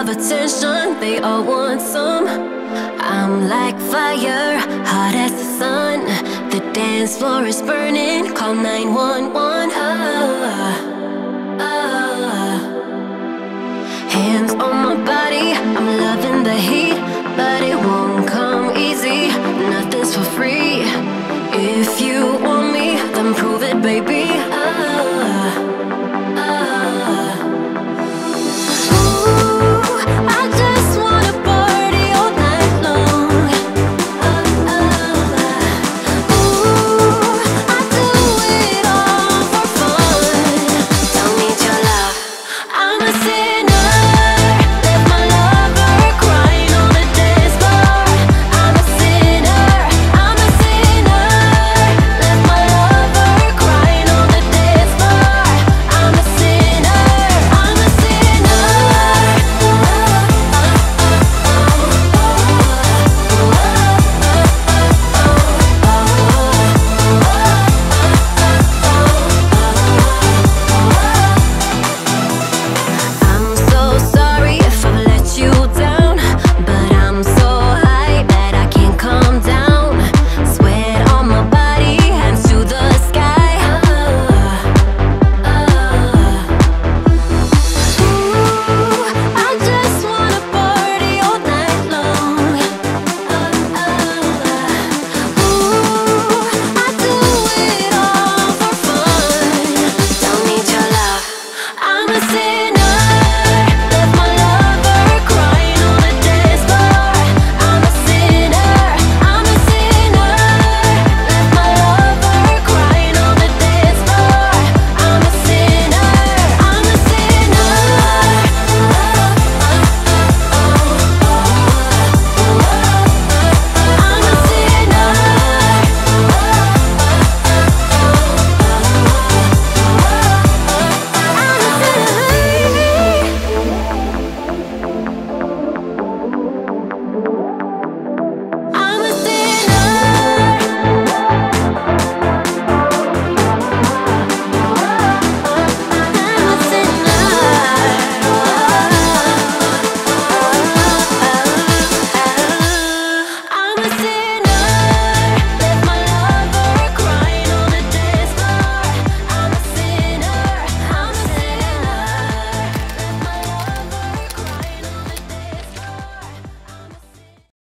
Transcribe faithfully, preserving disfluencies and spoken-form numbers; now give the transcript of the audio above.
of attention, they all want some. I'm like fire, hot as the sun. The dance floor is burning, call nine one one. Ah, ah. Hands on my body, I'm loving the heat, but it won't